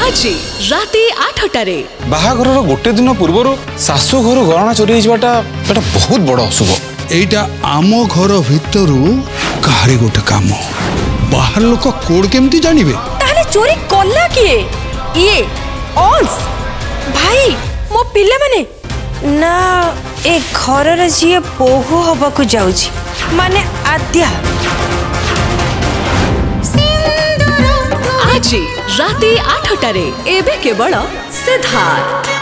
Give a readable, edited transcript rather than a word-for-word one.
आज राति 8टारे बाहाघर गोटे दिन पूर्व शाशु घर गहना चोरी होता बहुत बड़ अशुभ। एटा आम घर भितर कहारी गोटे काम बाहर लोक कोड केमती जानिबे ताले चोरी कला किए ये ऑल्स भाई मो पिल्ला माने ना ए घर रे जी बोहू हबा को जाउची माने आद्या आज राति 8टारे एबे केवल सिद्धार्थ।